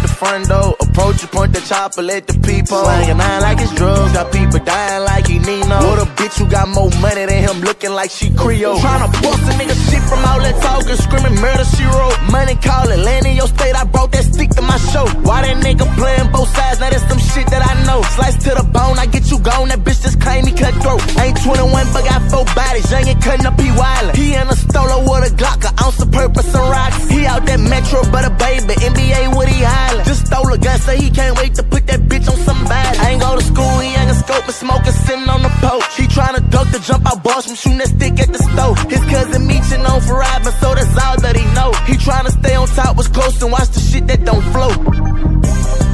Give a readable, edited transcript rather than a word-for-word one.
the front door. Approach you, point the chopper, let the people. Slanging on like it's drugs, got people dying like he Nino. What a bitch who got more money than him, looking like she Creole. Tryna bust a nigga shit from all that talking, screaming murder she wrote. Money calling, land in your state, I brought that stick to my show. Why that nigga playing both sides, now that's some shit that I know. Slice to the bone, I get you gone, that bitch just claim me cutthroat. Ain't 21 but got 4 bodies, young and cutting up, he wildin'. He in a stolo with a Glock, an ounce of purpose and rocks. He out that Metro, but a baby, NBA what he hollin'. Just stole a gun, say he can't wait to put that bitch on somebody. I ain't go to school, he ain't a scope and smoking, sitting on the porch. He tryna duck the jump out, boss from shooting that stick at the stove. His cousin Meechin' on for robbing, so that's all that he know. He tryna stay on top, was close and watch the shit that don't float.